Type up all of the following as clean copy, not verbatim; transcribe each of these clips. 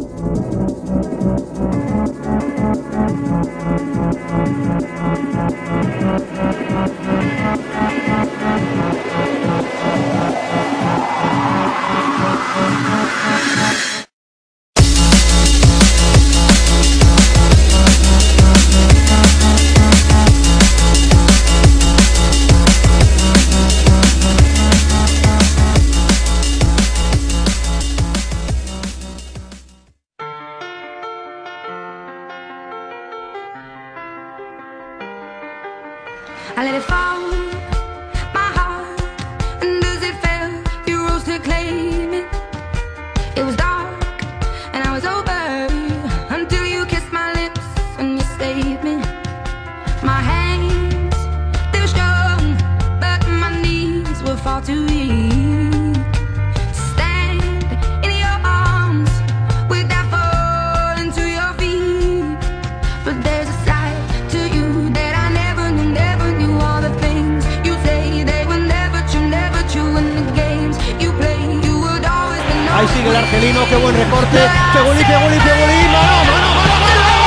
I let it fall, my heart, and as it fell, you rose to claim it. It was dark, and I was over, until you kissed my lips and you saved me. My hands, they were strong, but my knees were far too weak to stand in your arms without falling to your feet. But there's a side to you that I never knew, never knew. All the things you say, they were never true, and the games you play, you would always be known. Ahí sigue el argelino, qué buen recorte. Fegolí, Fegolí, Fegolí. ¡Mano, mano, mano, mano!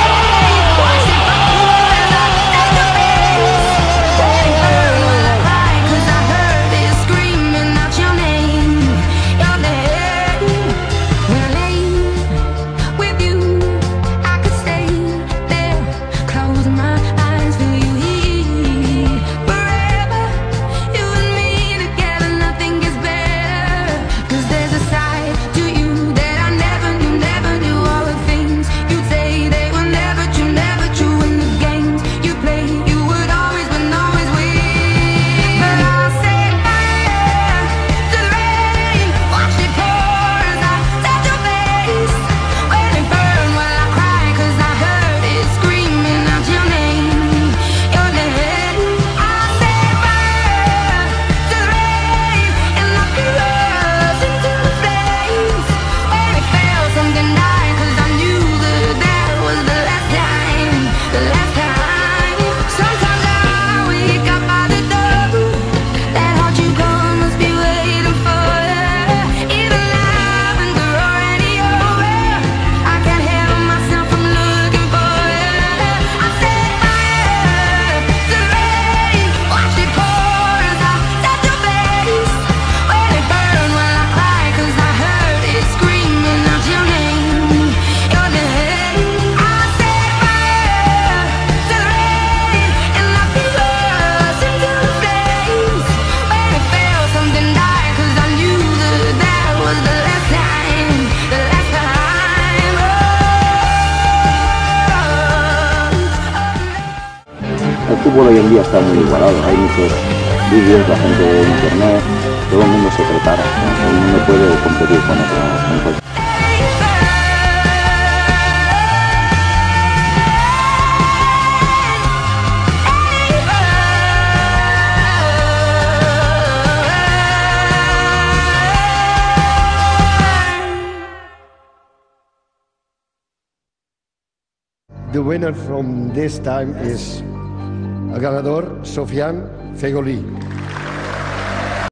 El fútbol hoy en día está muy igualado, hay muchos vídeos, la gente de internet, todo el mundo se prepara, todo el mundo puede competir con otro. The winner from this time is el ganador Sofian Fegolí.